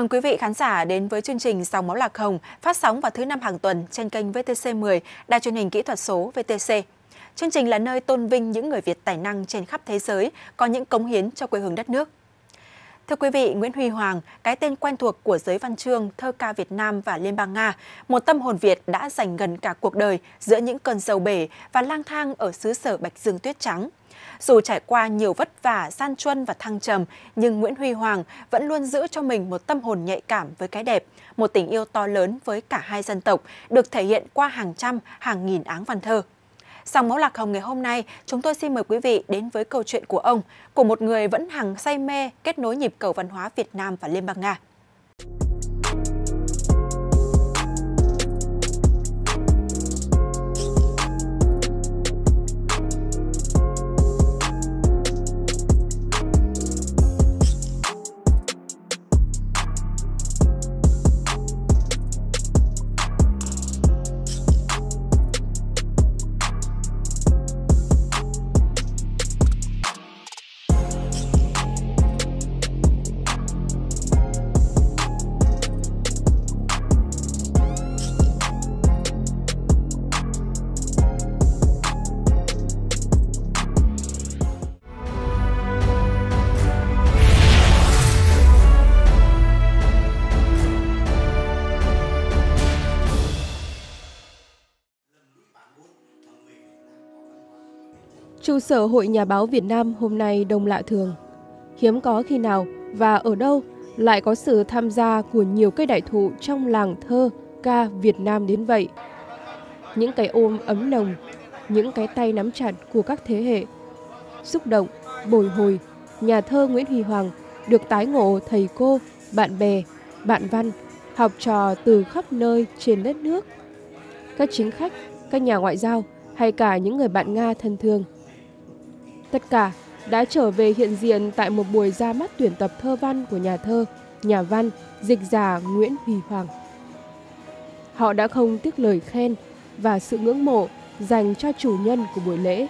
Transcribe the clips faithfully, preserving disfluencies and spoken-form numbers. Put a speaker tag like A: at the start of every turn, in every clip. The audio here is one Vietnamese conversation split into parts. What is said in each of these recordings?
A: mừng quý vị khán giả đến với chương trình Dòng máu lạc hồng phát sóng vào thứ năm hàng tuần trên kênh vê tê xê mười, Đài truyền hình kỹ thuật số vê tê xê. Chương trình là nơi tôn vinh những người Việt tài năng trên khắp thế giới có những cống hiến cho quê hương đất nước. Thưa quý vị, Nguyễn Huy Hoàng, cái tên quen thuộc của giới văn chương, thơ ca Việt Nam và Liên bang Nga, một tâm hồn Việt đã dành gần cả cuộc đời giữa những cơn dầu bể và lang thang ở xứ sở Bạch Dương tuyết trắng. Dù trải qua nhiều vất vả, gian truân và thăng trầm, nhưng Nguyễn Huy Hoàng vẫn luôn giữ cho mình một tâm hồn nhạy cảm với cái đẹp, một tình yêu to lớn với cả hai dân tộc, được thể hiện qua hàng trăm, hàng nghìn áng văn thơ. Dòng máu lạc hồng ngày hôm nay, chúng tôi xin mời quý vị đến với câu chuyện của ông, của một người vẫn hằng say mê kết nối nhịp cầu văn hóa Việt Nam và Liên bang Nga.
B: Trụ sở Hội Nhà báo Việt Nam hôm nay đông lạ thường. Hiếm có khi nào và ở đâu lại có sự tham gia của nhiều cây đại thụ trong làng thơ ca Việt Nam đến vậy. Những cái ôm ấm nồng, những cái tay nắm chặt của các thế hệ. Xúc động, bồi hồi, nhà thơ Nguyễn Huy Hoàng được tái ngộ thầy cô, bạn bè, bạn văn, học trò từ khắp nơi trên đất nước. Các chính khách, các nhà ngoại giao hay cả những người bạn Nga thân thương. Tất cả đã trở về hiện diện tại một buổi ra mắt tuyển tập thơ văn của nhà thơ, nhà văn, dịch giả Nguyễn Huy Hoàng. Họ đã không tiếc lời khen và sự ngưỡng mộ dành cho chủ nhân của buổi lễ.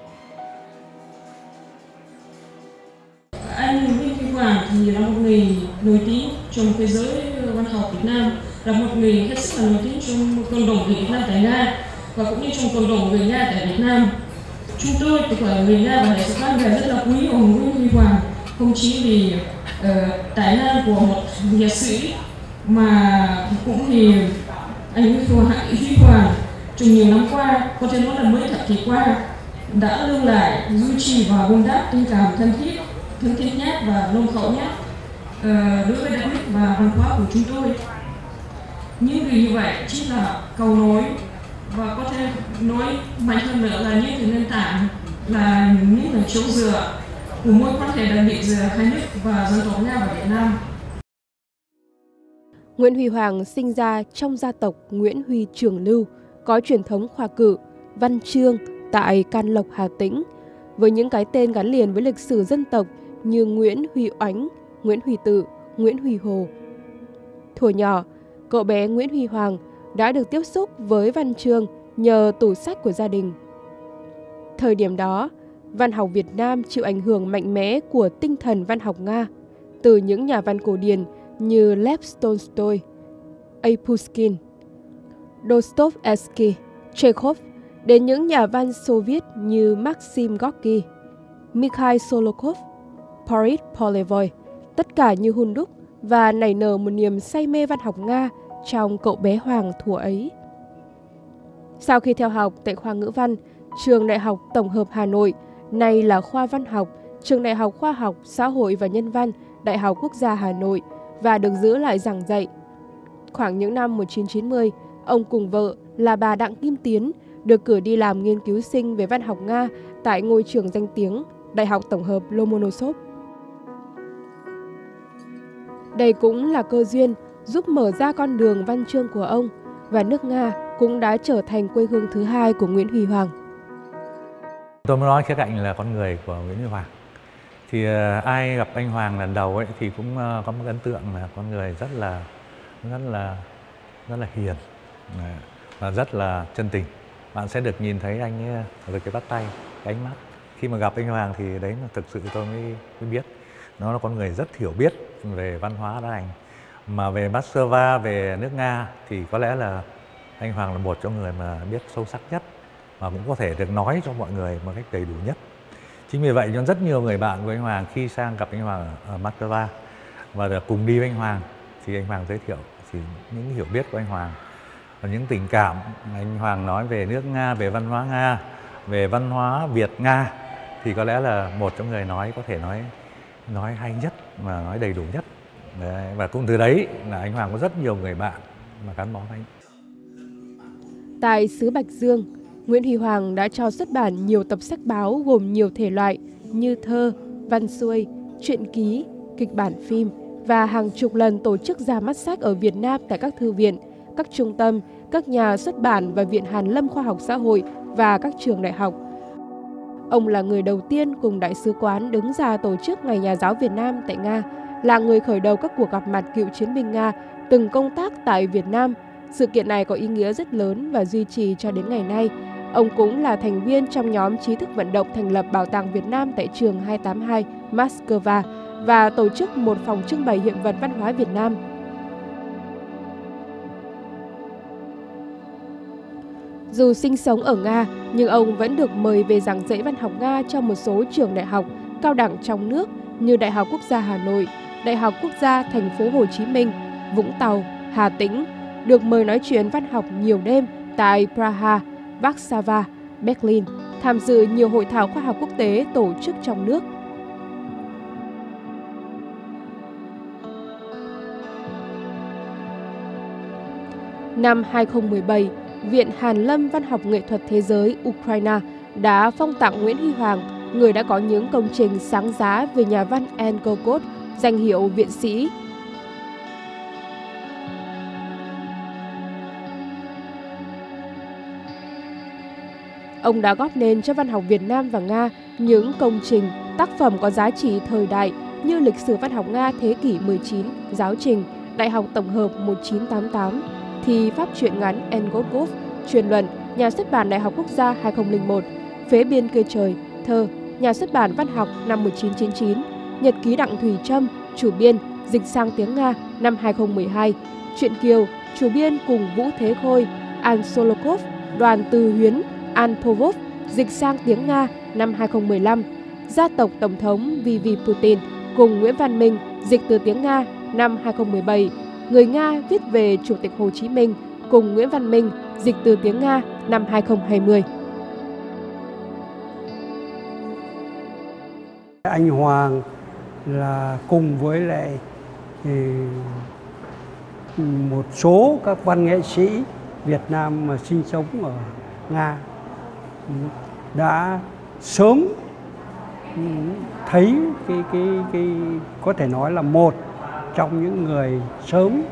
C: Anh Nguyễn Huy Hoàng thì là một người nổi tiếng trong thế giới văn học Việt Nam, là một người hết sức là nổi tiếng trong cộng đồng người Việt Nam tại Nga và cũng như trong cộng đồng người Nga tại Việt Nam. Chúng tôi tức là người Nga và đại sứ quán rất là quý ông Nguyễn Huy Hoàng, không chỉ vì uh, tài năng của một nghệ sĩ mà cũng vì anh Nguyễn Huy Hoàng trong nhiều năm qua, có thể nói là mấy thập kỷ qua, đã lưu lại duy trì và vun đắp tình cảm thân thiết, thân thiết nhất và nồng hậu nhất uh, đối với đất nước và văn hóa của chúng tôi. Những người như vậy chính là cầu nối và có thể nói mạnh hơn nữa là những cái nền tảng, là những là chỗ dựa của mối quan hệ đặc biệt giữa hai nước và dân tộc Nga và Việt Nam.
B: Nguyễn Huy Hoàng sinh ra trong gia tộc Nguyễn Huy Trường Lưu, có truyền thống khoa cử, văn chương tại Can Lộc, Hà Tĩnh, với những cái tên gắn liền với lịch sử dân tộc như Nguyễn Huy Oánh, Nguyễn Huy Tự, Nguyễn Huy Hồ. Thuở nhỏ, cậu bé Nguyễn Huy Hoàng đã được tiếp xúc với văn chương nhờ tủ sách của gia đình. Thời điểm đó, văn học Việt Nam chịu ảnh hưởng mạnh mẽ của tinh thần văn học Nga, từ những nhà văn cổ điển như Lev Tolstoy, A. Pushkin, Dostoevsky, Chekhov, đến những nhà văn Xô Viết như Maxim Gorky, Mikhail Solokhov, Boris Polevoy, tất cả như hun đúc và nảy nở một niềm say mê văn học Nga trong cậu bé Hoàng thuở ấy. Sau khi theo học tại khoa ngữ văn, trường Đại học Tổng hợp Hà Nội, nay là khoa văn học, trường Đại học Khoa học, Xã hội và Nhân văn, Đại học Quốc gia Hà Nội và được giữ lại giảng dạy. Khoảng những năm một nghìn chín trăm chín mươi, ông cùng vợ là bà Đặng Kim Tiến được cử đi làm nghiên cứu sinh về văn học Nga tại ngôi trường danh tiếng Đại học Tổng hợp Lomonosov. Đây cũng là cơ duyên giúp mở ra con đường văn chương của ông, và nước Nga cũng đã trở thành quê hương thứ hai của Nguyễn Huy Hoàng.
D: Tôi muốn nói khía cạnh là con người của Nguyễn Huy Hoàng. Thì uh, ai gặp anh Hoàng lần đầu ấy thì cũng uh, có một ấn tượng là con người rất là rất là rất là hiền và rất là chân tình. Bạn sẽ được nhìn thấy anh ấy với cái bắt tay, cái ánh mắt. Khi mà gặp anh Hoàng thì đấy là thực sự tôi mới, mới biết nó là con người rất hiểu biết về văn hóa đa ảnh. Mà về Moscow, về nước Nga thì có lẽ là anh Hoàng là một trong người mà biết sâu sắc nhất và cũng có thể được nói cho mọi người một cách đầy đủ nhất. Chính vì vậy cho rất nhiều người bạn của anh Hoàng khi sang gặp anh Hoàng ở Moscow và được cùng đi với anh Hoàng thì anh Hoàng giới thiệu thì những hiểu biết của anh Hoàng và những tình cảm anh Hoàng nói về nước Nga, về văn hóa Nga, về văn hóa Việt Nga thì có lẽ là một trong người nói có thể nói nói hay nhất mà nói đầy đủ nhất. Đấy, và cũng từ đấy là anh Hoàng có rất nhiều người bạn mà gắn bó với anh.
B: Tại xứ Bạch Dương, Nguyễn Huy Hoàng đã cho xuất bản nhiều tập sách báo gồm nhiều thể loại như thơ, văn xuôi, truyện ký, kịch bản phim và hàng chục lần tổ chức ra mắt sách ở Việt Nam tại các thư viện, các trung tâm, các nhà xuất bản và Viện Hàn Lâm Khoa học Xã hội và các trường đại học. Ông là người đầu tiên cùng Đại sứ quán đứng ra tổ chức Ngày Nhà giáo Việt Nam tại Nga, là người khởi đầu các cuộc gặp mặt cựu chiến binh Nga từng công tác tại Việt Nam. Sự kiện này có ý nghĩa rất lớn và duy trì cho đến ngày nay. Ông cũng là thành viên trong nhóm trí thức vận động thành lập Bảo tàng Việt Nam tại trường hai tám hai Moscow và tổ chức một phòng trưng bày hiện vật văn hóa Việt Nam. Dù sinh sống ở Nga, nhưng ông vẫn được mời về giảng dạy văn học Nga cho một số trường đại học, cao đẳng trong nước như Đại học Quốc gia Hà Nội, Đại học Quốc gia Thành phố Hồ Chí Minh, Vũng Tàu, Hà Tĩnh, được mời nói chuyện văn học nhiều đêm tại Praha, Warsaw, Berlin, tham dự nhiều hội thảo khoa học quốc tế tổ chức trong nước. Năm hai không một bảy, Viện Hàn Lâm Văn học Nghệ thuật Thế giới Ukraine đã phong tặng Nguyễn Huy Hoàng, người đã có những công trình sáng giá về nhà văn Anne Gogol, danh hiệu viện sĩ. Ông đã góp nên cho văn học Việt Nam và Nga những công trình, tác phẩm có giá trị thời đại như Lịch sử văn học Nga thế kỷ mười chín, Giáo trình, Đại học Tổng hợp một nghìn chín trăm tám mươi tám, Thi pháp truyện ngắn Anne Gogol, Truyền luận, Nhà xuất bản Đại học Quốc gia hai không không một, Phế biên cây trời, thơ, Nhà xuất bản Văn học năm một nghìn chín trăm chín mươi chín, Nhật ký Đặng Thùy Trâm, chủ biên, dịch sang tiếng Nga năm hai không một hai, Truyện Kiều, chủ biên cùng Vũ Thế Khôi, An Solokov, Đoàn Từ Huyến, An Povov, dịch sang tiếng Nga năm hai không một lăm, Gia tộc Tổng thống Vivi Putin cùng Nguyễn Văn Minh, dịch từ tiếng Nga năm hai không một bảy, Người Nga viết về Chủ tịch Hồ Chí Minh cùng Nguyễn Văn Minh, dịch từ tiếng Nga năm hai không hai không.
E: Anh Hoàng là cùng với lại một số các văn nghệ sĩ Việt Nam mà sinh sống ở Nga đã sớm thấy cái cái cái có thể nói là một trong những người sớm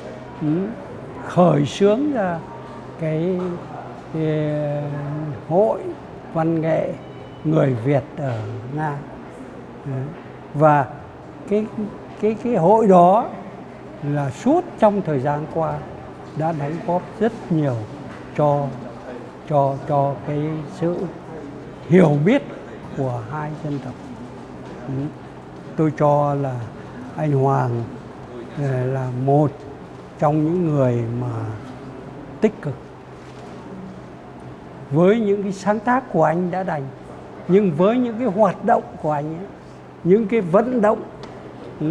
E: khởi xướng ra cái, cái hội văn nghệ người Việt ở Nga. Và cái cái cái hội đó là suốt trong thời gian qua đã đóng góp rất nhiều cho cho cho cái sự hiểu biết của hai dân tộc. Tôi cho là anh Hoàng là một trong những người mà tích cực với những cái sáng tác của anh đã đành, nhưng với những cái hoạt động của anh ấy, những cái vận động uh,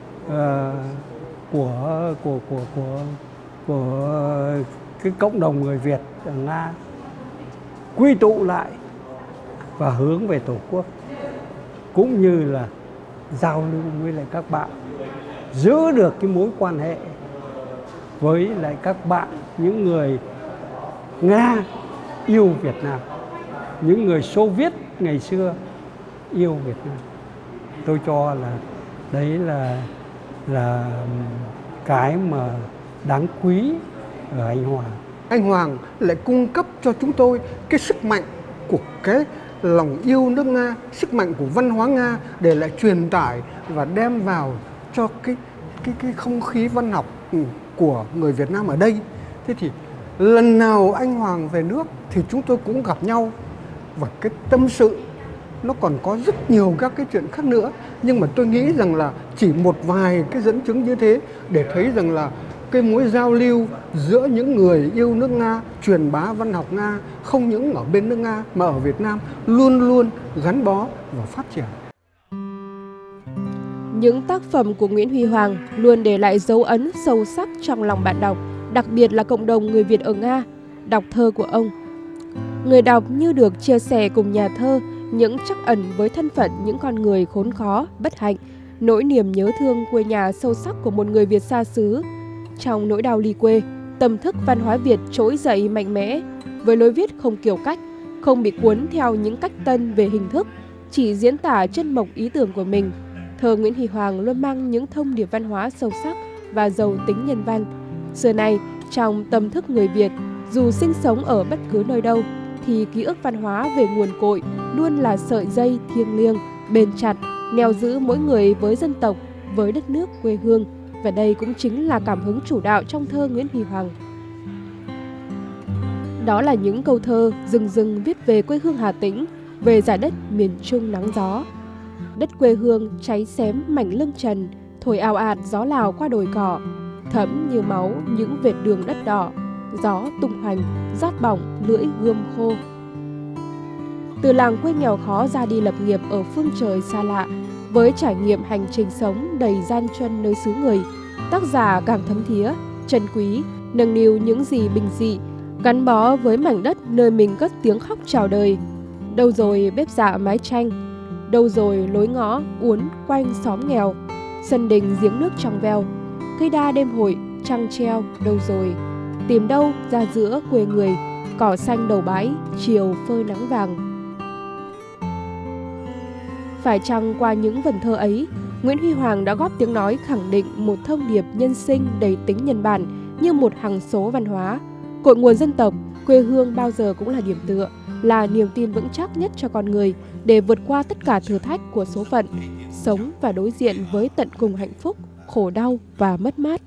E: của của của của của cái cộng đồng người Việt ở Nga quy tụ lại và hướng về Tổ quốc, cũng như là giao lưu với lại các bạn, giữ được cái mối quan hệ với lại các bạn, những người Nga yêu Việt Nam, những người Xô Viết ngày xưa yêu Việt Nam. Tôi cho là đấy là là cái mà đáng quý ở anh Hoàng.
F: Anh Hoàng lại cung cấp cho chúng tôi cái sức mạnh của cái lòng yêu nước Nga, sức mạnh của văn hóa Nga để lại truyền tải và đem vào cho cái cái cái không khí văn học của người Việt Nam ở đây. Thế thì lần nào anh Hoàng về nước thì chúng tôi cũng gặp nhau và cái tâm sự nó còn có rất nhiều các cái chuyện khác nữa. Nhưng mà tôi nghĩ rằng là chỉ một vài cái dẫn chứng như thế để thấy rằng là cái mối giao lưu giữa những người yêu nước Nga, truyền bá văn học Nga không những ở bên nước Nga mà ở Việt Nam luôn luôn gắn bó và phát triển.
B: Những tác phẩm của Nguyễn Huy Hoàng luôn để lại dấu ấn sâu sắc trong lòng bạn đọc, đặc biệt là cộng đồng người Việt ở Nga, đọc thơ của ông. Người đọc như được chia sẻ cùng nhà thơ những trắc ẩn với thân phận những con người khốn khó, bất hạnh, nỗi niềm nhớ thương quê nhà sâu sắc của một người Việt xa xứ. Trong nỗi đau ly quê, tâm thức văn hóa Việt trỗi dậy mạnh mẽ, với lối viết không kiểu cách, không bị cuốn theo những cách tân về hình thức, chỉ diễn tả chân mộc ý tưởng của mình. Thơ Nguyễn Huy Hoàng luôn mang những thông điệp văn hóa sâu sắc và giàu tính nhân văn. Xưa nay, trong tâm thức người Việt, dù sinh sống ở bất cứ nơi đâu, thì ký ức văn hóa về nguồn cội luôn là sợi dây thiêng liêng, bền chặt, neo giữ mỗi người với dân tộc, với đất nước quê hương. Và đây cũng chính là cảm hứng chủ đạo trong thơ Nguyễn Huy Hoàng. Đó là những câu thơ rừng rừng viết về quê hương Hà Tĩnh, về giải đất miền Trung nắng gió. Đất quê hương cháy xém mảnh lưng trần, thổi ào ạt gió Lào qua đồi cỏ, thấm như máu những vệt đường đất đỏ, gió tung hoành, rát bỏng lưỡi gươm khô. Từ làng quê nghèo khó ra đi lập nghiệp ở phương trời xa lạ, với trải nghiệm hành trình sống đầy gian truân nơi xứ người, tác giả càng thấm thía, trân quý, nâng niu những gì bình dị, gắn bó với mảnh đất nơi mình cất tiếng khóc chào đời. Đâu rồi bếp dạ mái tranh, đâu rồi lối ngõ uốn quanh xóm nghèo, sân đình giếng nước trong veo, cây đa đêm hội trăng treo đâu rồi, tìm đâu ra giữa quê người, cỏ xanh đầu bãi chiều phơi nắng vàng. Phải chăng qua những vần thơ ấy, Nguyễn Huy Hoàng đã góp tiếng nói khẳng định một thông điệp nhân sinh đầy tính nhân bản như một hằng số văn hóa. Cội nguồn dân tộc, quê hương bao giờ cũng là điểm tựa, là niềm tin vững chắc nhất cho con người để vượt qua tất cả thử thách của số phận, sống và đối diện với tận cùng hạnh phúc, khổ đau và mất mát.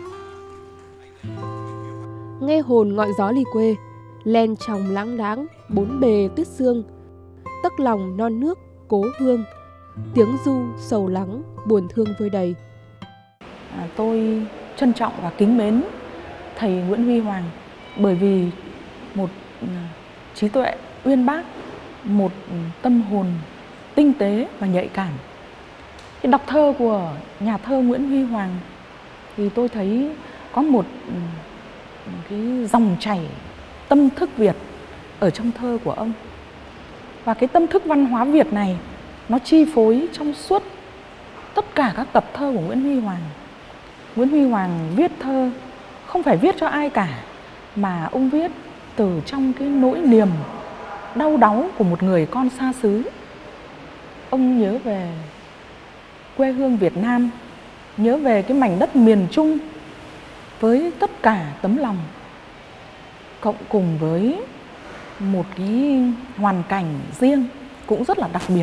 B: Nghe hồn ngọn gió ly quê, len trong lãng đãng, bốn bề tuyết sương, tấc lòng non nước cố hương, tiếng ru sầu lắng buồn thương vơi đầy.
G: À, tôi trân trọng và kính mến thầy Nguyễn Huy Hoàng bởi vì một trí tuệ uyên bác, một tâm hồn tinh tế và nhạy cảm. Cái đọc thơ của nhà thơ Nguyễn Huy Hoàng thì tôi thấy có một cái dòng chảy tâm thức Việt ở trong thơ của ông. Và cái tâm thức văn hóa Việt này nó chi phối trong suốt tất cả các tập thơ của Nguyễn Huy Hoàng. Nguyễn Huy Hoàng viết thơ không phải viết cho ai cả, mà ông viết từ trong cái nỗi niềm đau đáu của một người con xa xứ. Ông nhớ về quê hương Việt Nam, nhớ về cái mảnh đất miền Trung với tất cả tấm lòng, cộng cùng với một cái hoàn cảnh riêng cũng rất là đặc biệt.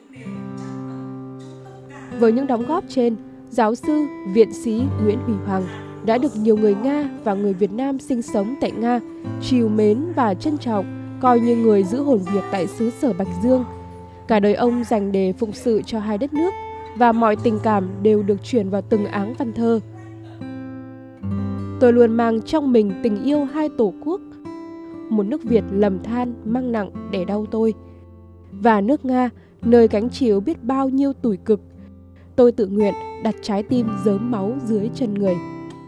B: Với những đóng góp trên, giáo sư, viện sĩ Nguyễn Huy Hoàng đã được nhiều người Nga và người Việt Nam sinh sống tại Nga trìu mến và trân trọng, coi như người giữ hồn Việt tại xứ sở Bạch Dương. Cả đời ông dành để phụng sự cho hai đất nước và mọi tình cảm đều được chuyển vào từng áng văn thơ. Tôi luôn mang trong mình tình yêu hai tổ quốc, một nước Việt lầm than mang nặng để đau tôi, và nước Nga nơi gánh chịu biết bao nhiêu tủi cực. Tôi tự nguyện đặt trái tim rớm máu dưới chân người.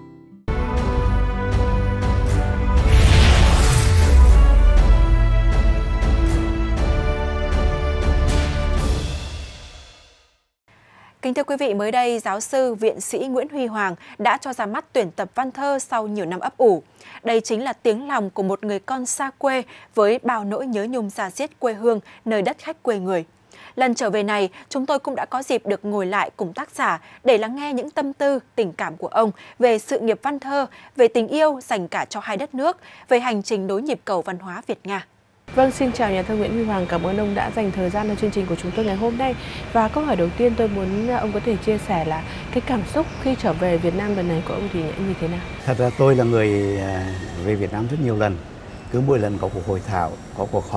A: Kính thưa quý vị, mới đây, giáo sư, viện sĩ Nguyễn Huy Hoàng đã cho ra mắt tuyển tập văn thơ sau nhiều năm ấp ủ. Đây chính là tiếng lòng của một người con xa quê với bao nỗi nhớ nhung da diết quê hương, nơi đất khách quê người. Lần trở về này, chúng tôi cũng đã có dịp được ngồi lại cùng tác giả để lắng nghe những tâm tư, tình cảm của ông về sự nghiệp văn thơ, về tình yêu dành cả cho hai đất nước, về hành trình nối nhịp cầu văn hóa Việt-Nga.
H: Vâng, xin chào nhà thơ Nguyễn Huy Hoàng, cảm ơn ông đã dành thời gian cho chương trình của chúng tôi ngày hôm nay. Và câu hỏi đầu tiên tôi muốn ông có thể chia sẻ là cái cảm xúc khi trở về Việt Nam lần này của ông thì như thế nào?
I: Thật ra tôi là người về Việt Nam rất nhiều lần. Cứ mỗi lần có cuộc hội thảo, có cuộc họp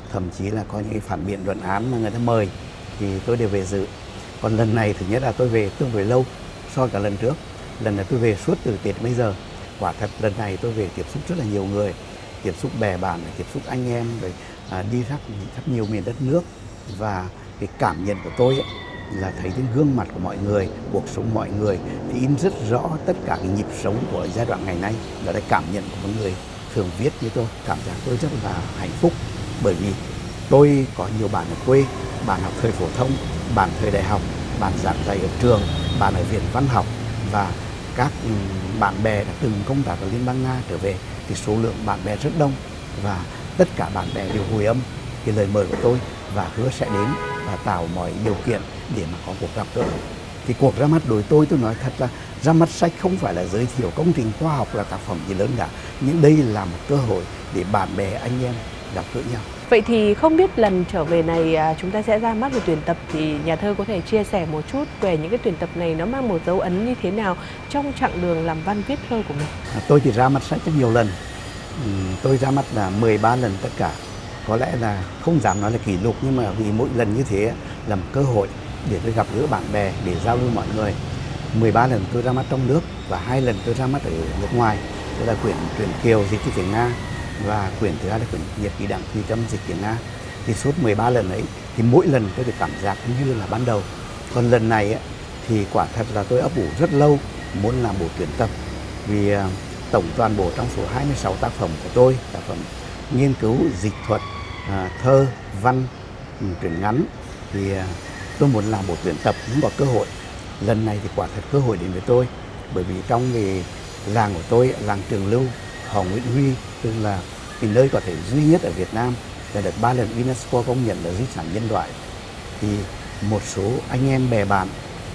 I: thậm chí là có những cái phản biện luận án mà người ta mời thì tôi đều về dự. Còn lần này thứ nhất là tôi về tương đối lâu so với cả lần trước. Lần này tôi về suốt từ Tết bây giờ. Quả thật lần này tôi về tiếp xúc rất là nhiều người, tiếp xúc bè bạn, tiếp xúc anh em, rồi à, đi khắp rất nhiều miền đất nước. Và cái cảm nhận của tôi ấy, là thấy trên gương mặt của mọi người, cuộc sống mọi người thì in rất rõ tất cả cái nhịp sống của giai đoạn ngày nay. Đó là cảm nhận của một người thường viết như tôi. Cảm giác tôi rất là hạnh phúc bởi vì tôi có nhiều bạn ở quê, bạn học thời phổ thông, bạn thời đại học, bạn giảng dạy ở trường, bạn ở viện văn học và các bạn bè đã từng công tác ở Liên bang Nga trở về thì số lượng bạn bè rất đông và tất cả bạn bè đều hồi âm cái lời mời của tôi và hứa sẽ đến và tạo mọi điều kiện để mà có cuộc gặp gỡ. Thì cuộc ra mắt đối tôi tôi nói thật là ra mắt sách không phải là giới thiệu công trình khoa học là tác phẩm gì lớn cả, nhưng đây là một cơ hội để bạn bè anh em gặp gỡ nhau.
H: Vậy thì không biết lần trở về này chúng ta sẽ ra mắt một tuyển tập thì nhà thơ có thể chia sẻ một chút về những cái tuyển tập này nó mang một dấu ấn như thế nào trong chặng đường làm văn viết thơ của mình?
I: À, tôi thì ra mắt sách rất nhiều lần, ừ, tôi ra mắt là mười ba lần tất cả. Có lẽ là không dám nói là kỷ lục nhưng mà vì mỗi lần như thế là một cơ hội để tôi gặp gỡ bạn bè, để giao lưu mọi người. mười ba lần tôi ra mắt trong nước và hai lần tôi ra mắt ở nước ngoài. Đó là quyển Truyện Kiều dịch từ tiếng Nga và quyển thứ hai là quyển Nhật ký Đặng Thùy Trâm dịch tiếng Nga. Thì suốt mười ba lần ấy thì mỗi lần tôi được cảm giác như là ban đầu. Còn lần này ấy, thì quả thật là tôi ấp ủ rất lâu muốn làm bộ tuyển tập vì uh, tổng toàn bộ trong số hai mươi sáu tác phẩm của tôi, tác phẩm nghiên cứu dịch thuật, uh, thơ, văn, um, truyện ngắn thì uh, tôi muốn làm bộ tuyển tập nhưng có cơ hội. Lần này thì quả thật cơ hội đến với tôi bởi vì trong cái làng của tôi, làng Trường Lưu, họ Nguyễn Huy, tức là cái nơi có thể duy nhất ở Việt Nam đã được ba lần UNESCO công nhận là di sản nhân loại. Thì một số anh em bè bạn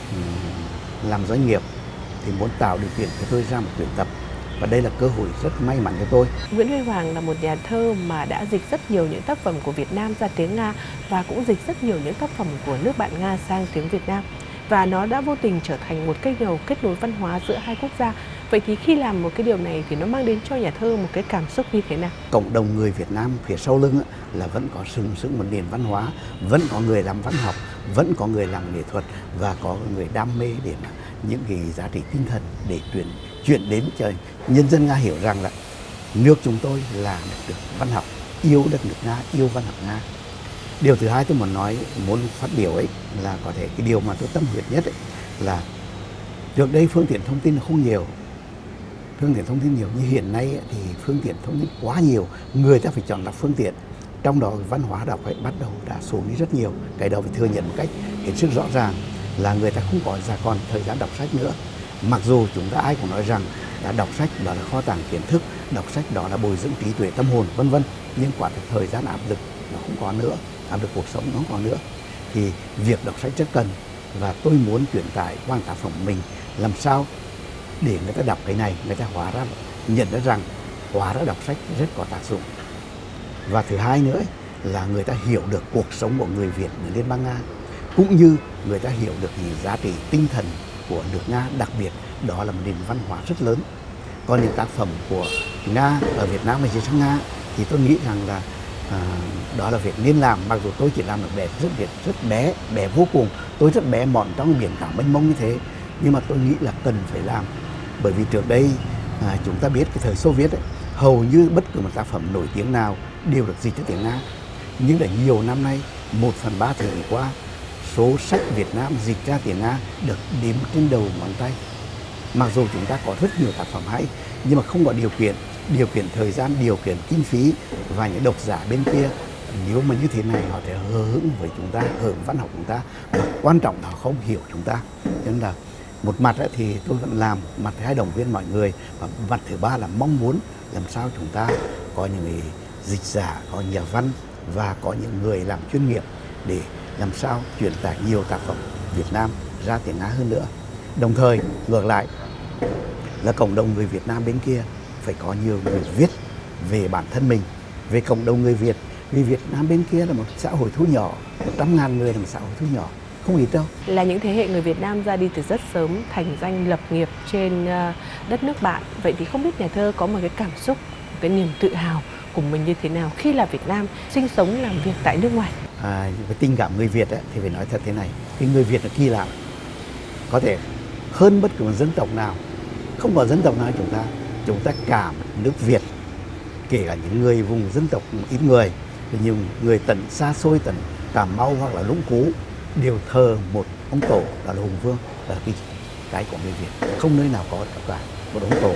I: um, làm doanh nghiệp thì muốn tạo điều kiện cho tôi ra một tuyển tập và đây là cơ hội rất may mắn cho tôi.
H: Nguyễn Huy Hoàng là một nhà thơ mà đã dịch rất nhiều những tác phẩm của Việt Nam ra tiếng Nga và cũng dịch rất nhiều những tác phẩm của nước bạn Nga sang tiếng Việt Nam. Và nó đã vô tình trở thành một cây cầu kết nối văn hóa giữa hai quốc gia. Vậy thì khi làm một cái điều này thì nó mang đến cho nhà thơ một cái cảm xúc như thế nào?
I: Cộng đồng người Việt Nam phía sau lưng là vẫn có sừng sững một nền văn hóa, vẫn có người làm văn học, vẫn có người làm nghệ thuật và có người đam mê để mà những cái giá trị tinh thần để truyền chuyển đến cho nhân dân Nga hiểu rằng là nước chúng tôi là đất nước văn học, yêu đất nước Nga, yêu văn học Nga. Điều thứ hai tôi muốn nói, muốn phát biểu ấy là có thể cái điều mà tôi tâm huyết nhất ấy, là trước đây phương tiện thông tin không nhiều, phương tiện thông tin nhiều như hiện nay ấy, thì phương tiện thông tin quá nhiều, người ta phải chọn lọc phương tiện, trong đó văn hóa đọc ấy bắt đầu đã xuống đi rất nhiều. Cái đó phải thừa nhận một cách hết sức rõ ràng là người ta không có ra còn thời gian đọc sách nữa. Mặc dù chúng ta ai cũng nói rằng là đọc sách đó là kho tàng kiến thức, đọc sách đó là bồi dưỡng trí tuệ tâm hồn vân vân, nhưng quả thực thời gian áp lực nó không có nữa, áp lực cuộc sống nó không có nữa. Thì việc đọc sách rất cần và tôi muốn truyền tải qua tác phẩm mình làm sao để người ta đọc cái này, người ta hóa ra nhận ra rằng hóa ra đọc sách rất có tác dụng. Và thứ hai nữa là người ta hiểu được cuộc sống của người Việt ở Liên bang Nga, cũng như người ta hiểu được những giá trị tinh thần của nước Nga, đặc biệt đó là một nền văn hóa rất lớn. Còn những tác phẩm của Nga ở Việt Nam và dịch sang Nga thì tôi nghĩ rằng là à, đó là việc nên làm. Mặc dù tôi chỉ làm được bé rất việt rất bé bé vô cùng, tôi rất bé mọn trong biển cả mênh mông như thế, nhưng mà tôi nghĩ là cần phải làm bởi vì trước đây à, chúng ta biết cái thời Xô Viết ấy, hầu như bất cứ một tác phẩm nổi tiếng nào đều được dịch cho tiếng Nga, nhưng đã nhiều năm nay, một phần ba thế kỷ qua, số sách Việt Nam dịch ra tiếng Nga được đếm trên đầu ngón tay. Mặc dù chúng ta có rất nhiều tác phẩm hay, nhưng mà không có điều kiện, điều kiện thời gian, điều kiện kinh phí và những độc giả bên kia. Nếu mà như thế này họ sẽ hờ hững với chúng ta, hờ hững văn học chúng ta, và quan trọng là họ không hiểu chúng ta. Cho nên là một mặt thì tôi vẫn làm, mặt thứ hai động viên mọi người, và mặt thứ ba là mong muốn làm sao chúng ta có những người dịch giả, có nhà văn và có những người làm chuyên nghiệp để làm sao truyền tải nhiều tác phẩm Việt Nam ra tiếng Nga hơn nữa. Đồng thời ngược lại là cộng đồng người Việt Nam bên kia phải có nhiều người viết về bản thân mình, về cộng đồng người Việt. Vì Việt Nam bên kia là một xã hội thu nhỏ, một trăm ngàn người là một xã hội thu nhỏ, không ít đâu.
H: Là những thế hệ người Việt Nam ra đi từ rất sớm, thành danh lập nghiệp trên đất nước bạn. Vậy thì không biết nhà thơ có một cái cảm xúc, một cái niềm tự hào của mình như thế nào khi là Việt Nam sinh sống làm việc tại nước ngoài?
I: À, với tình cảm người Việt ấy, thì phải nói thật thế này, cái người Việt là kỳ lạ, có thể hơn bất cứ một dân tộc nào, không có dân tộc nào chúng ta, chúng ta cả nước Việt, kể cả những người vùng dân tộc ít người, nhiều người tận xa xôi, tận Cà Mau hoặc là Lũng Cú đều thờ một ông tổ, đó là Hùng Vương, đó là cái cái của người Việt, không nơi nào có cả một ông tổ.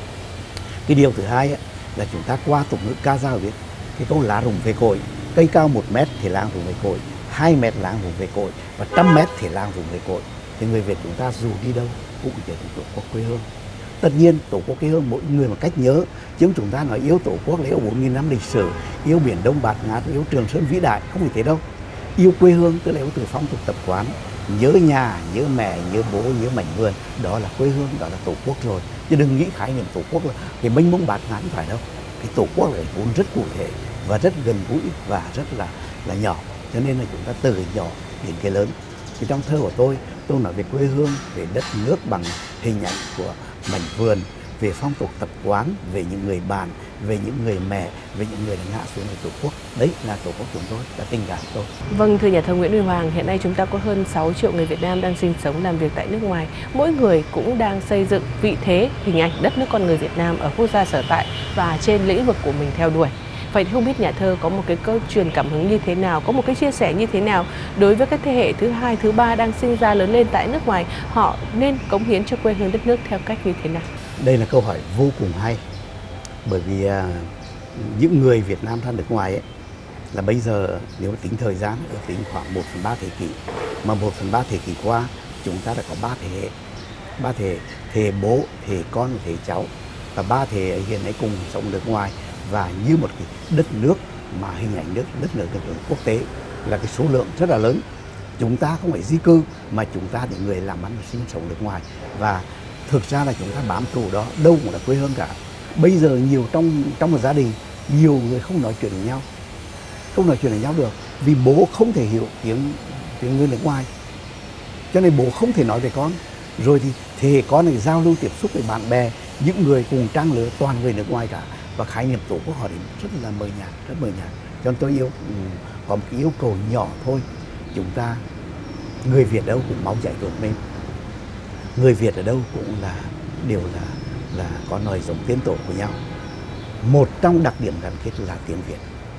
I: Cái điều thứ hai ấy, là chúng ta qua tục ngữ ca dao biết cái câu lá rụng về cội, cây cao một mét thì lang rụng về cội, hai mét lang rụng về cội và trăm mét thì lang rụng về cội. Thì người Việt chúng ta dù đi đâu cũng nhớ đến tổ quốc quê hương. Tất nhiên tổ quốc quê hương mỗi người một cách nhớ, chứ chúng ta nói yêu tổ quốc là yêu bốn nghìn năm lịch sử, yêu biển Đông Bạt Ngát, yêu Trường Sơn vĩ đại, không phải thế đâu. Yêu quê hương tức là yêu từ phong tục tập quán, nhớ nhà, nhớ mẹ, nhớ bố, nhớ mảnh vườn, đó là quê hương, đó là tổ quốc rồi. Chứ đừng nghĩ khái niệm tổ quốc là cái mênh mông bạt ngát, không phải đâu. Cái tổ quốc là vốn rất cụ thể và rất gần gũi và rất là là nhỏ, cho nên là chúng ta từ cái nhỏ đến cái lớn. Thì trong thơ của tôi, tôi nói về quê hương, về đất nước bằng hình ảnh của mảnh vườn, về phong tục tập quán, về những người bạn, về những người mẹ, về những người đã ngã xuống ở tổ quốc. Đấy là tổ quốc chúng tôi, là tình cảm tôi.
H: Vâng, thưa nhà thơ Nguyễn Huy Hoàng, hiện nay chúng ta có hơn sáu triệu người Việt Nam đang sinh sống làm việc tại nước ngoài. Mỗi người cũng đang xây dựng vị thế, hình ảnh đất nước con người Việt Nam ở quốc gia sở tại và trên lĩnh vực của mình theo đuổi. Vậy thì không biết nhà thơ có một cái câu truyền cảm hứng như thế nào, có một cái chia sẻ như thế nào đối với các thế hệ thứ hai, thứ ba đang sinh ra lớn lên tại nước ngoài, họ nên cống hiến cho quê hương đất nước theo cách như thế nào?
I: Đây là câu hỏi vô cùng hay, bởi vì à, những người Việt Nam ra nước ngoài ấy, là bây giờ nếu tính thời gian ước tính khoảng một phần ba thế kỷ, mà một phần ba thế kỷ qua chúng ta đã có ba thế hệ, ba thế hệ, thế hệ bố, thế hệ con, thế hệ cháu, và ba thế hệ hiện nay cùng sống nước ngoài. Và như một cái đất nước mà hình ảnh nước đất nước, đất nước quốc tế là cái số lượng rất là lớn. Chúng ta không phải di cư mà chúng ta những người làm ăn và sinh sống nước ngoài, và thực ra là chúng ta bám trụ đó, đâu cũng là quê hương cả. Bây giờ nhiều trong trong một gia đình nhiều người không nói chuyện với nhau, không nói chuyện với nhau được vì bố không thể hiểu tiếng tiếng người nước ngoài, cho nên bố không thể nói về con. Rồi thì thế hệ con này giao lưu tiếp xúc với bạn bè, những người cùng trang lứa toàn người nước ngoài cả, và khái niệm tổ quốc họ đến rất là mờ nhạt, rất mờ nhạt. Cho nên tôi yêu có một cái yêu cầu nhỏ thôi, chúng ta người Việt đâu cũng máu chảy ruột men, người Việt ở đâu cũng là đều là là có nói giống tiếng tổ của nhau. Một trong đặc điểm gắn kết là tiếng Việt,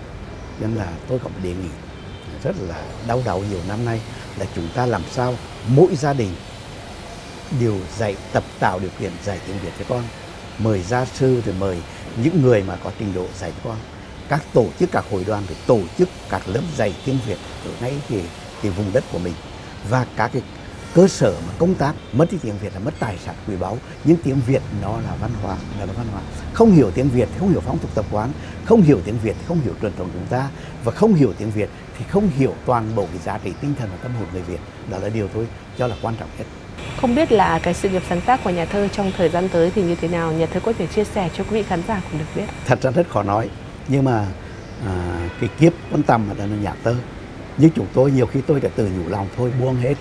I: nên là tôi có một đề nghị rất là đau đầu nhiều năm nay là chúng ta làm sao mỗi gia đình đều dạy tập tạo điều kiện dạy tiếng Việt cho con, mời gia sư rồi mời những người mà có trình độ dạy cho con, các tổ chức, các hội đoàn phải tổ chức các lớp dạy tiếng Việt ở ngay cái, cái vùng đất của mình, và các cái cơ sở mà công tác mất đi tiếng Việt là mất tài sản quý báu. Nhưng tiếng Việt nó là văn hóa, nó là văn hóa. Không hiểu tiếng Việt thì không hiểu phong tục tập quán, không hiểu tiếng Việt thì không hiểu truyền thống chúng ta, và không hiểu tiếng Việt thì không hiểu toàn bộ cái giá trị tinh thần và tâm hồn người Việt. Đó là điều tôi cho là quan trọng nhất.
H: Không biết là cái sự nghiệp sáng tác của nhà thơ trong thời gian tới thì như thế nào, nhà thơ có thể chia sẻ cho quý vị khán giả cũng được biết.
I: Thật ra rất khó nói, nhưng mà à, cái kiếp con tầm là nhạc thơ. Nhưng chúng tôi nhiều khi tôi đã tự nhủ lòng thôi buông hết,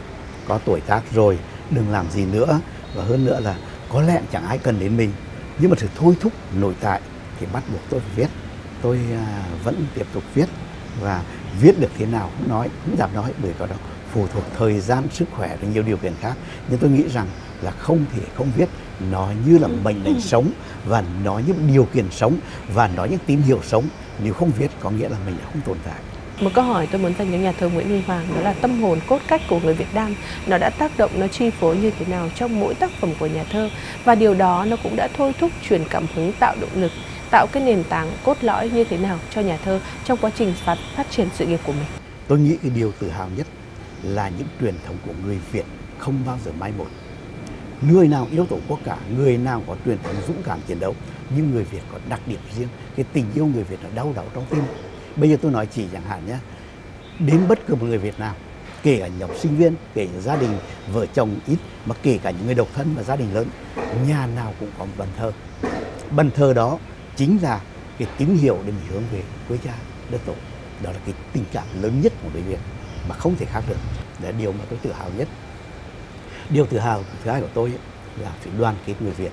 I: có tuổi tác rồi đừng làm gì nữa, và hơn nữa là có lẽ chẳng ai cần đến mình, nhưng mà sự thôi thúc nội tại thì bắt buộc tôi phải viết. Tôi à, vẫn tiếp tục viết, và viết được thế nào không nói, không dám nói, bởi có đó phụ thuộc thời gian, sức khỏe và nhiều điều kiện khác. Nhưng tôi nghĩ rằng là không thể không viết, nó như là mệnh lệnh sống, và nó như điều kiện sống, và nó những tín hiệu sống. Nếu không viết có nghĩa là mình đã không tồn tại.
H: Một câu hỏi tôi muốn dành cho nhà thơ Nguyễn Huy Hoàng, đó là tâm hồn cốt cách của người Việt Nam nó đã tác động, nó chi phối như thế nào trong mỗi tác phẩm của nhà thơ, và điều đó nó cũng đã thôi thúc, truyền cảm hứng, tạo động lực, tạo cái nền tảng cốt lõi như thế nào cho nhà thơ trong quá trình phát, phát triển sự nghiệp của mình.
I: Tôi nghĩ cái điều tự hào nhất là những truyền thống của người Việt không bao giờ mai một. Người nào yêu tổ quốc cả, người nào có truyền thống dũng cảm chiến đấu, nhưng người Việt có đặc điểm riêng. Cái tình yêu người Việt là đau đáu trong tim. Bây giờ tôi nói chỉ chẳng hạn nhé, đến bất cứ một người Việt Nam, kể cả những sinh viên, kể cả gia đình vợ chồng ít, mà kể cả những người độc thân và gia đình lớn, nhà nào cũng có một bàn thờ. Bàn thờ đó chính là cái tín hiệu để mình hướng về quê cha đất tổ. Đó là cái tình cảm lớn nhất của người Việt mà không thể khác được. Đó là điều mà tôi tự hào nhất. Điều tự hào thứ hai của tôi là sự đoàn kết người Việt.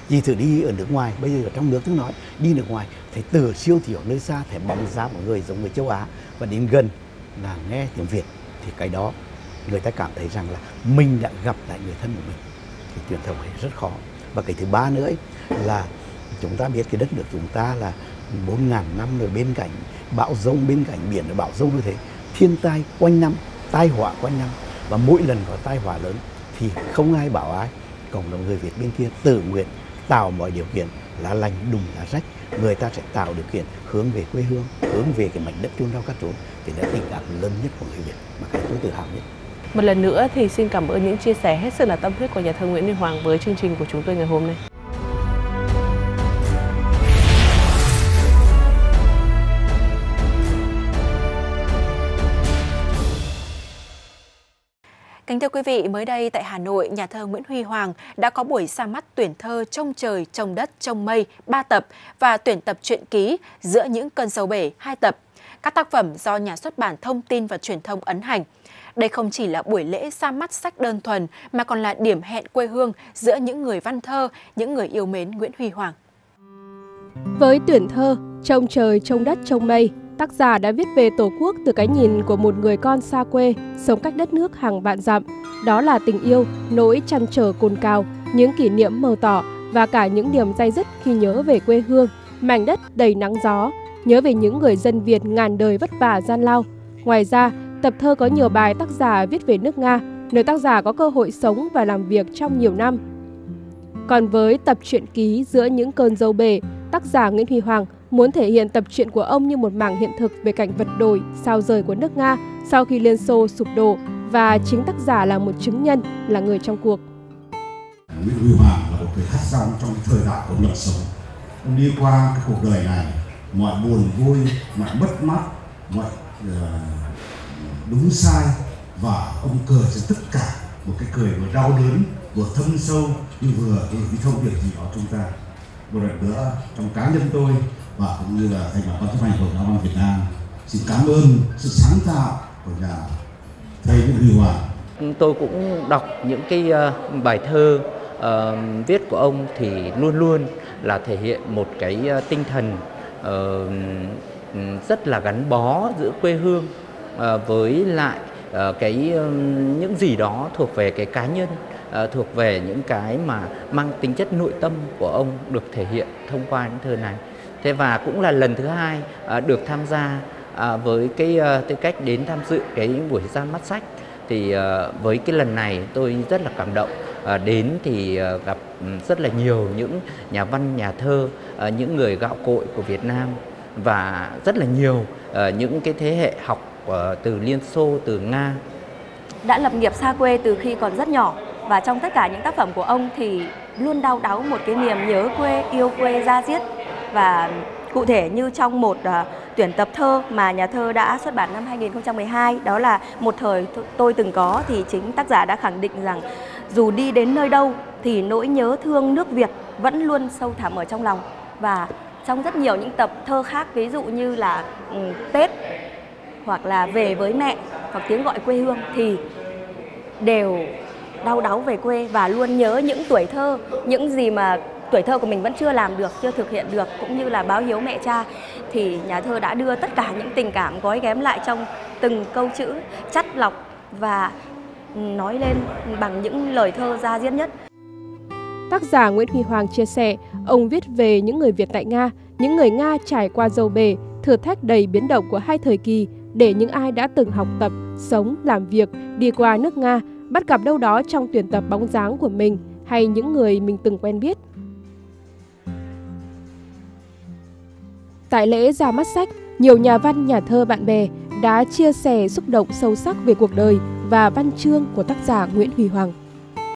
I: Chỉ thử đi ở nước ngoài, bây giờ ở trong nước tôi nói, đi nước ngoài, thấy từ siêu thị ở nơi xa, thấy bóng dáng của người giống người châu Á, và đến gần là nghe tiếng Việt, thì cái đó người ta cảm thấy rằng là mình đã gặp lại người thân của mình. Cái truyền thống này rất khó. Và cái thứ ba nữa ấy, là chúng ta biết cái đất nước chúng ta là bốn ngàn năm rồi, bên cạnh bão giông, bên cạnh biển là bão giông như thế, thiên tai quanh năm, tai họa quanh năm, và mỗi lần có tai họa lớn thì không ai bảo ai, cộng đồng người Việt bên kia tự nguyện tạo mọi điều kiện, lá lành đùm lá rách, người ta sẽ tạo điều kiện hướng về quê hương, hướng về cái mảnh đất chôn rau cắt rốn, thì là tình cảm lớn nhất của người Việt mà cái tôi tự hào nhất.
H: Một lần nữa thì xin cảm ơn những chia sẻ hết sức là tâm huyết của nhà thơ Nguyễn Huy Hoàng với chương trình của chúng tôi ngày hôm nay.
A: Kính thưa quý vị, mới đây tại Hà Nội, nhà thơ Nguyễn Huy Hoàng đã có buổi ra mắt tuyển thơ Trông trời, trông đất, trông mây ba tập và tuyển tập truyện ký Giữa những cơn sầu bể hai tập. Các tác phẩm do nhà xuất bản Thông tin và Truyền thông ấn hành. Đây không chỉ là buổi lễ ra mắt sách đơn thuần mà còn là điểm hẹn quê hương giữa những người văn thơ, những người yêu mến Nguyễn Huy Hoàng.
B: Với tuyển thơ Trông trời, trông đất, trông mây, tác giả đã viết về Tổ quốc từ cái nhìn của một người con xa quê, sống cách đất nước hàng vạn dặm. Đó là tình yêu, nỗi trăn trở cồn cào, những kỷ niệm mờ tỏ và cả những niềm day dứt khi nhớ về quê hương, mảnh đất đầy nắng gió, nhớ về những người dân Việt ngàn đời vất vả gian lao. Ngoài ra, tập thơ có nhiều bài tác giả viết về nước Nga, nơi tác giả có cơ hội sống và làm việc trong nhiều năm. Còn với tập truyện ký Giữa những cơn dâu bể, tác giả Nguyễn Huy Hoàng muốn thể hiện tập truyện của ông như một mảng hiện thực về cảnh vật đổi, sao rời của nước Nga sau khi Liên Xô sụp đổ, và chính tác giả là một chứng nhân, là người trong cuộc.
J: Nguyễn Huy Hoàng là một người hát giọng trong thời đại của ông sống. Ông đi qua cái cuộc đời này, mọi buồn vui, mọi mất mát, mọi uh, đúng sai, và ông cười trên tất cả, một cái cười vừa đau đớn, vừa thâm sâu, nhưng vừa cái thông điệp gì đó chúng ta. Một lần nữa, trong cá nhân tôi và cũng như là thành đoàn ban chấp hành Hội Nhà văn Việt Nam, xin cảm ơn sự sáng tạo của nhà thầy Nguyễn Huy Hoàng.
K: Tôi cũng đọc những cái uh, bài thơ uh, viết của ông thì luôn luôn là thể hiện một cái uh, tinh thần uh, rất là gắn bó giữa quê hương uh, với lại uh, cái uh, những gì đó thuộc về cái cá nhân, uh, thuộc về những cái mà mang tính chất nội tâm của ông được thể hiện thông qua những thơ này. Thế và cũng là lần thứ hai uh, được tham gia uh, với cái uh, tư cách đến tham dự cái buổi ra mắt sách. Thì uh, với cái lần này tôi rất là cảm động, uh, đến thì uh, gặp rất là nhiều những nhà văn, nhà thơ, uh, những người gạo cội của Việt Nam, và rất là nhiều uh, những cái thế hệ học uh, từ Liên Xô, từ Nga.
L: Đã lập nghiệp xa quê từ khi còn rất nhỏ, và trong tất cả những tác phẩm của ông thì luôn đau đáu một cái niềm nhớ quê, yêu quê da diết. Và cụ thể như trong một uh, tuyển tập thơ mà nhà thơ đã xuất bản năm hai nghìn không trăm mười hai, đó là Một thời tôi từng có, thì chính tác giả đã khẳng định rằng dù đi đến nơi đâu thì nỗi nhớ thương nước Việt vẫn luôn sâu thẳm ở trong lòng. Và trong rất nhiều những tập thơ khác, ví dụ như là um, Tết, hoặc là Về với mẹ, hoặc Tiếng gọi quê hương, thì đều đau đáu về quê và luôn nhớ những tuổi thơ, những gì mà tuổi thơ của mình vẫn chưa làm được, chưa thực hiện được, cũng như là báo hiếu mẹ cha. Thì nhà thơ đã đưa tất cả những tình cảm gói ghém lại trong từng câu chữ, chắt lọc và nói lên bằng những lời thơ da diết nhất.
B: Tác giả Nguyễn Huy Hoàng chia sẻ, ông viết về những người Việt tại Nga, những người Nga trải qua dâu bể, thử thách đầy biến động của hai thời kỳ, để những ai đã từng học tập, sống, làm việc, đi qua nước Nga, bắt gặp đâu đó trong tuyển tập bóng dáng của mình hay những người mình từng quen biết. Tại lễ ra mắt sách, nhiều nhà văn, nhà thơ, bạn bè đã chia sẻ xúc động sâu sắc về cuộc đời và văn chương của tác giả Nguyễn Huy Hoàng.